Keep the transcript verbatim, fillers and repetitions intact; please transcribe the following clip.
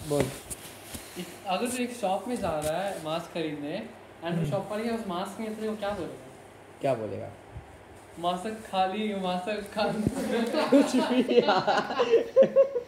बोल। अगर तू एक शॉप में जा रहा है मास्क खरीदने एंड शॉप वाले उस मास्क में तेरे को क्या बोलेगा? क्या बोलेगा? मास्क खाली, मास्क खाली। कुछ भी यार।